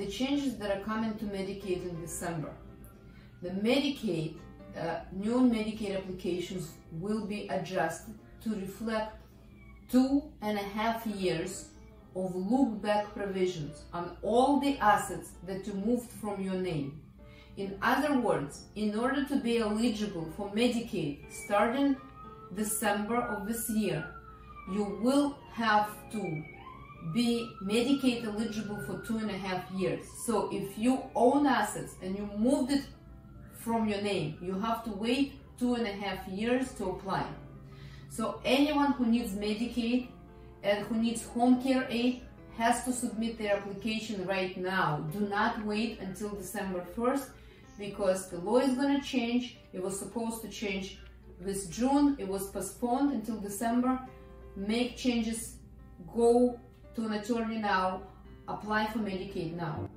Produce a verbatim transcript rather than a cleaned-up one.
the changes that are coming to Medicaid in December. The Medicaid, uh, new Medicaid applications will be adjusted to reflect two and a half years of look-back provisions on all the assets that you moved from your name. In other words, in order to be eligible for Medicaid starting December of this year, you will have to be Medicaid eligible for two and a half years. So if you own assets and you moved it from your name, you have to wait two and a half years to apply. So anyone who needs Medicaid and who needs home care aid has to submit their application right now. Do not wait until December first, because the law is going to change. It was supposed to change this June. It was postponed until December. Make changes. Go to an attorney now. Apply for Medicaid now.